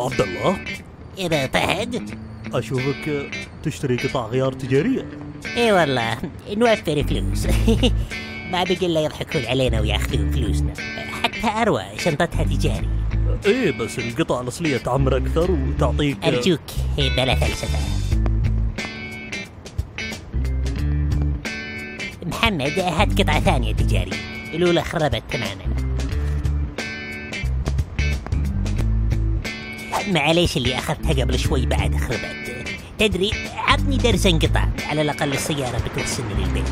عبد الله، إذا طهد أشوفك تشتري قطع غيار تجارية. إي والله نوفر فلوس. ما بقي إلا يضحكون علينا وياخذون فلوسنا. حتى أروى شنطتها تجاري. إيه بس القطع الأصلية تعمر أكثر وتعطيك. أرجوك بلا فلسفة. محمد هات قطعة ثانية تجاري، الأولى خربت تماما. معليش اللي أخذتها قبل شوي بعد خربت. تدري عطني درزن قطع على الأقل السيارة بتوصلني للبيت.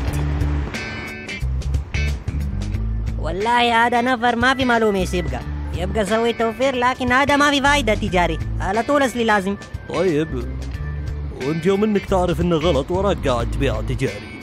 والله هذا نفر ما في معلومة يبقى سوي توفير، لكن هذا ما في فايدة تجاري، على طول أصلي لازم. طيب وانت يوم انك تعرف انه غلط وراك قاعد تبيع تجاري.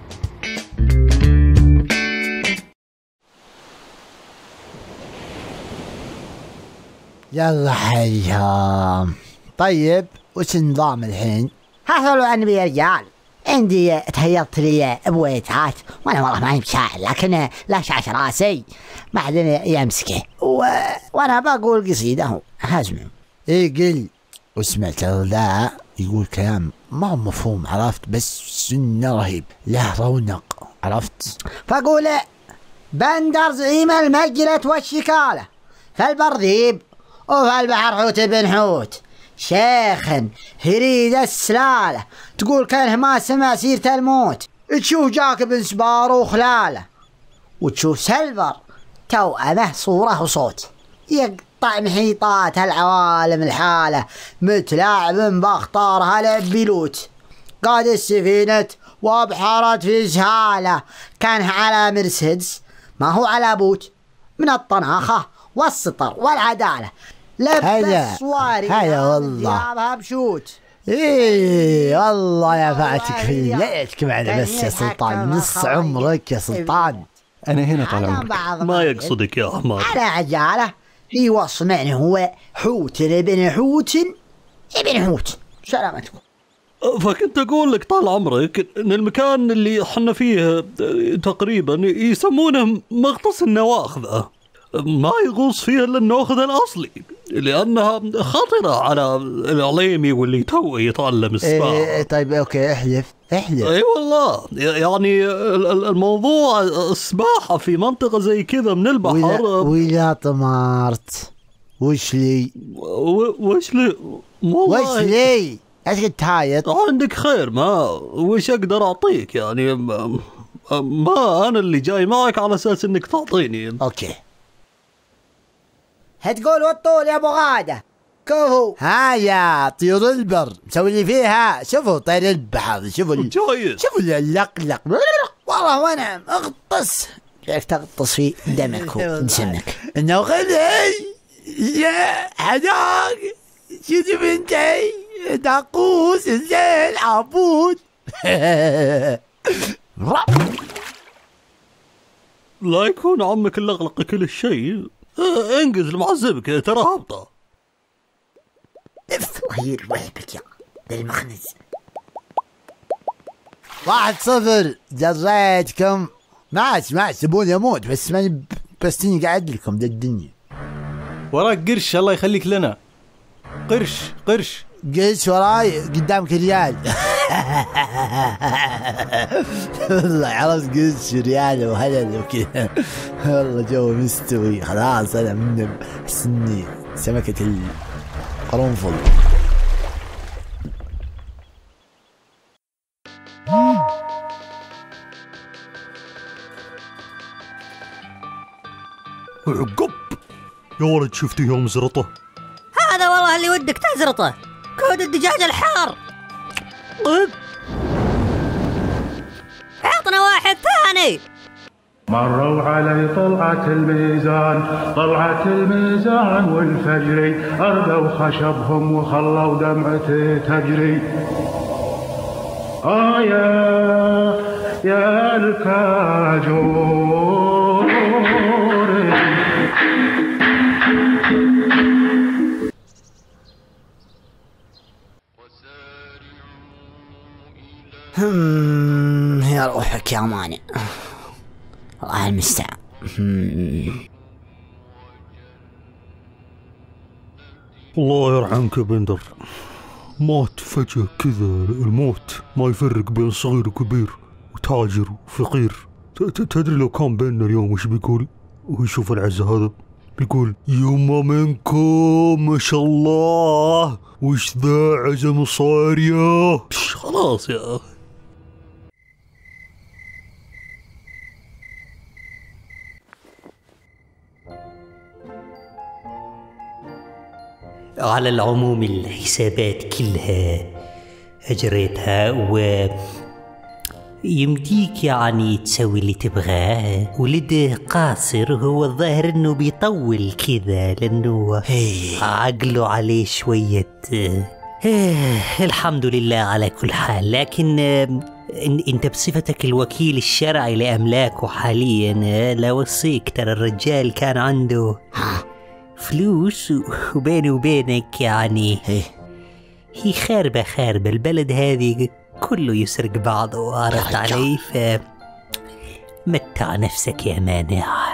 يلا حيهم. طيب وش النظام الحين؟ حصلوا عني يا رجال، عندي تهيرت لي بويتات وانا والله ماني بشاعر، لكن لا شعش راسي ما حد يمسكه وانا بقول قصيده هزم. ايه قل. وسمعت ذا يقول كلام ما هو مفهوم، عرفت؟ بس سنة رهيب، له رونق، عرفت؟ فقول بندر زعيم المجلة والشكالة، فالبرذيب وفي البحر حوت بن حوت، شيخ هريد السلالة، تقول كانه ما سمع سيرة الموت، تشوف جاك بن سبار وخلاله، وتشوف سلفر توأمه صورة وصوت، يقطع محيطات العوالم الحالة، متلاعب باخطارها لعبيلوت، قاد السفينة وابحرت في سهالة، كان على مرسيدس ما هو على بوت، من الطناخة والسطر والعدالة، لبس صواري هيا والله ثيابها بشوت. ايه والله يا فاتك في ليلتك معنا بس يا سلطان، نص عمرك يا سلطان. انا هنا طال عمرك. ما يقصدك يا حمار. على عجالة يوصمعني هو حوت ابن حوت ابن حوت. سلامتكم. فكنت أقول لك طال عمرك إن المكان اللي حنا فيه تقريبا يسمونه مغطس النواخذة، ما يغوص فيها إلا النواخذة الأصلي، لأنها خطرة على العليمي واللي توه يتعلم السباحة. إيه طيب أوكي احلف. أي والله يعني الموضوع السباحة في منطقة زي كذا من البحر. ولا طمارت وش لي وش لي ايش قد تهايط؟ عندك خير، ما وش اقدر اعطيك يعني، ما انا اللي جاي معك على اساس انك تعطيني. اوكي هتقول والطول يا ابو غاده كفو. هيا طيور البر مسوي لي فيها، شوفوا طير البحر، شوفوا شوفوا اللقلق والله وانا اغطس كيف تغطس في دمك وجسمك. انه غلي يا حداق شوفي بنتي داقوس الزين عبود. لا يكون عمك اللقلق كل الشيء، انقز المعذبك ترى هبطه. اف وهير وحبك يا بالمخنز. 1-0 جريتكم. معش تبوني اموت بس ماني بستني قاعد لكم ذا الدنيا. وراك قرش الله يخليك لنا. قرش وراي قدامك ريال. والله عرفت قرش ريال وهلل وكذا. والله جو مستوي خلاص، انا من سني سمكة القرنفل. عقب يا ولد، شفتي يوم زرطه؟ هذا والله اللي ودك تزرطه، كود الدجاج الحار. عطنا واحد ثاني. مروا علي طلعة الميزان والفجري، أربوا خشبهم وخلوا دمعتي تجري. يا الكاجور يا روحك يا مانع، الله المستعان. الله يرحمك يا بندر، مات فجأة كذا. الموت ما يفرق بين صغير وكبير وتاجر وفقير. تدري لو كان بيننا اليوم وش بيقول؟ ويشوف العزة هذا بيقول يما منكم ما شاء الله، وش ذا عزم صاير يا خلاص يا على العموم الحسابات كلها أجريتها، يمديك يعني تسوي اللي تبغاه. ولده قاصر هو الظاهر انه بيطول كذا لانه عقله عليه شوية. الحمد لله على كل حال. لكن انت بصفتك الوكيل الشرعي لأملاكه حاليا لا وصيك، ترى الرجال كان عنده فلوس وبيني وبينك يعني هي خاربة البلد هذه كله يسرق بعضه، عرفت علي؟ فمتع نفسك يا مانع.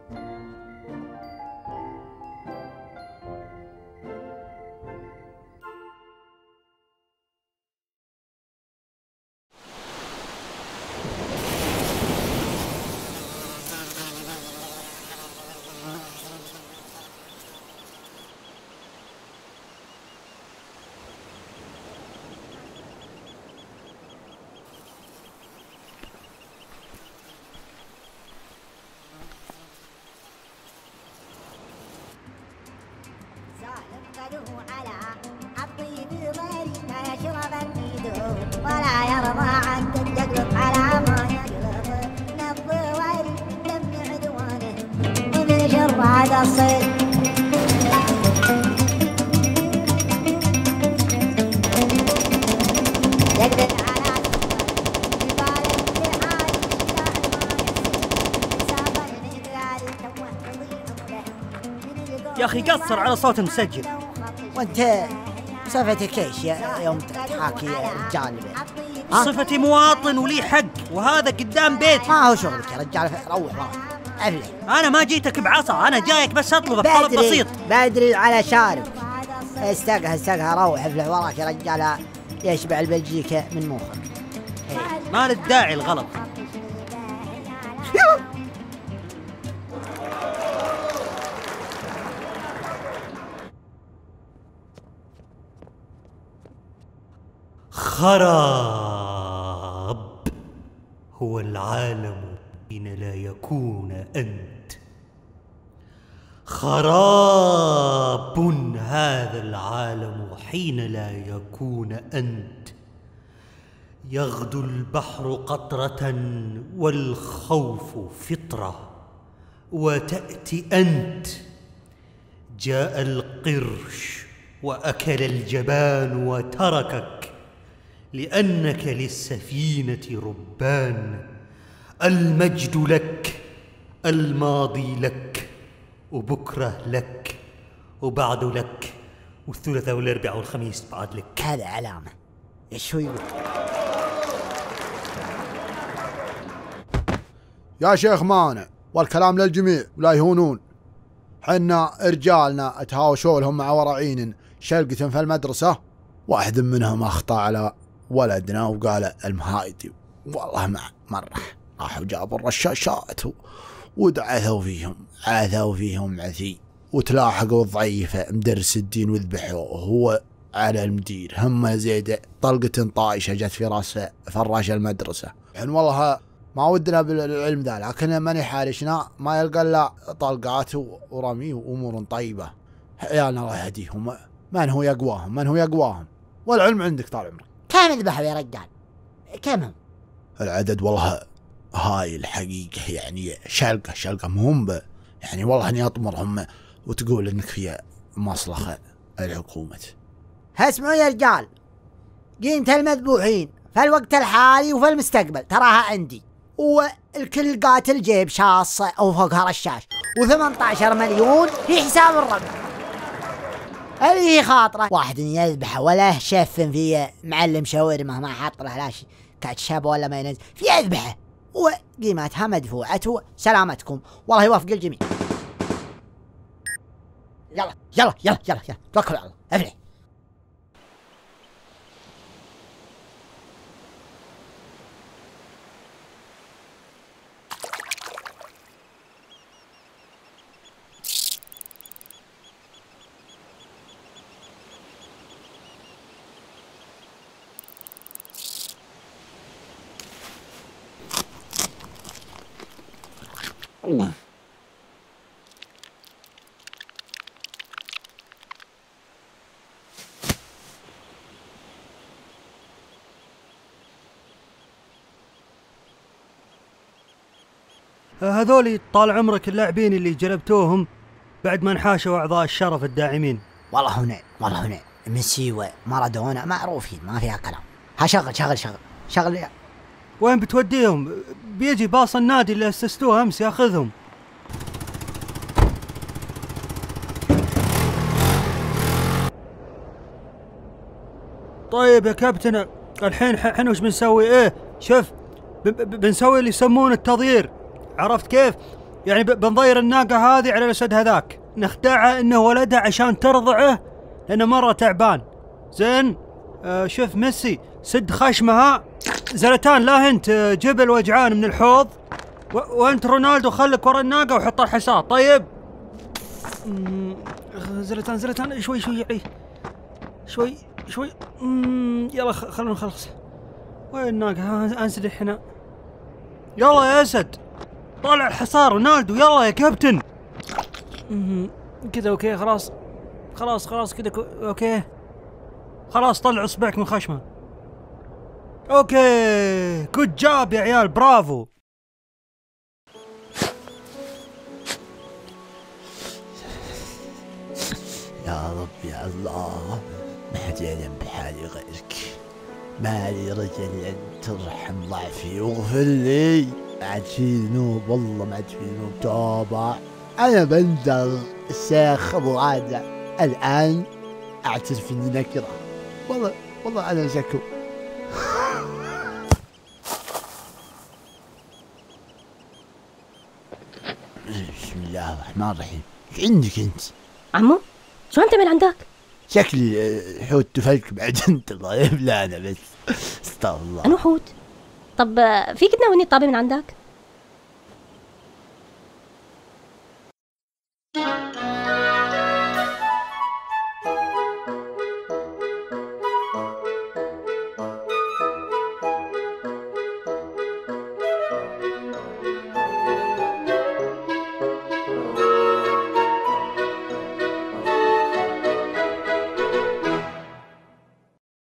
يا أخي قصر على صوت مسجل. وانت صفتك ايش يوم تحاكي رجال؟ صفتي مواطن ولي حق، وهذا قدام بيتي. ما هو شغلك يا رجال، روح أفلي. أنا ما جيتك بعصا، أنا جايك بس أطلبك طلب بسيط. بدري على شارب. استقها روح افلح وراك يا رجال، يشبع البلجيكا من موخك. ما للداعي الغلط. خراب هو العالم حين لا يكون أنت. خراب هذا العالم حين لا يكون أنت. يغدو البحر قطرة والخوف فطرة، وتأتي أنت. جاء القرش وأكل الجبان وتركك، لأنك للسفينة ربان. المجد لك، الماضي لك، وبكرة لك، وبعد لك، والثلاثاء والأربعاء والخميس بعد لك. هذا علامة. ايش هو يقول؟ يا شيخ مانع، والكلام للجميع ولا يهونون. حنا رجالنا تهاوشوا لهم مع ورعين شلقة في المدرسة، واحد منهم أخطأ على ولدنا وقال المهايدي. والله مرة راحوا جابوا الرشاشات ودعثوا فيهم عثي، وتلاحقوا الضعيفة مدرس الدين وذبحوه هو على المدير. هم زيد طلقة طايشة جت في راس فراش المدرسة. يعني والله ما ودنا بالعلم ذا، لكن ماني حارشنا ما يلقى الا طلقات ورمي وامور طيبة. عيالنا الله يهديهم، من هو يقواهم والعلم عندك طال عمرك. كم ذبحوا يا رجال؟ كم هم؟ العدد والله هاي الحقيقة يعني شلقة مهم، يعني والله اني اطمرهم وتقول انك في مصلحة الحكومة. اسمعوا يا رجال، قيمة المذبوحين في الوقت الحالي وفي المستقبل تراها عندي، والكل قاتل جيب شاص او فوقها رشاش، و18 مليون في حساب الربع. اللي خاطره واحد يذبحه ولا شفن في معلم شاورمه ما حط له لا كاتشاب ولا مايونيز في يذبحه، وقيمتها مدفوعة. سلامتكم، والله يوفق الجميع. يلا يلا يلا يلا يلا توكل على الله افلح. هذولي طال عمرك اللاعبين اللي جلبتوهم بعد ما انحاشوا أعضاء الشرف الداعمين. والله هنا ميسي ومارادونا معروفين ما فيها كلام. ها شغل يا. وين بتوديهم؟ بيجي باص النادي اللي أسستوه أمس ياخذهم. طيب يا كابتن الحين وش بنسوي؟ ايه شوف بنسوي اللي يسمونه التضيير، عرفت كيف؟ يعني بنضير الناقة هذه على الأسد هذاك، نخدعه انه ولدها عشان ترضعه لانه مرة تعبان. زين شوف ميسي سد خشمها، زلتان لا هنت جيب الوجعان من الحوض، وانت رونالدو خلك ورا الناقة وحط الحصاد. طيب زلتان شوي يعني شوي يلا خلونا نخلص. وين الناقة؟ انسدح هنا. يلا يا اسد طالع الحصار رونالدو، يلا يا كابتن. كذا اوكي خلاص كذا اوكي خلاص طلع اصبعك من خشمه. اوكي جود جاب يا عيال، برافو. يا رب يا الله، ما حد يعلم بحالي غيرك، ما لي رجل أن ترحم ضعفي واغفر لي. ما عاد في ذنوب، والله ما عاد في ذنوب، توبة. أنا بندر الشيخ أبو غادة الآن أعترف إني نكرة، والله أنا شكو. بسم الله الرحمن الرحيم. ايش عندك انت؟ عمو شو انت من عندك؟ شكلي حوت تفلك بعد انت ضايب. لا انا بس استغفر الله. انو حوت؟ طب فيك تناولني الطابة من عندك؟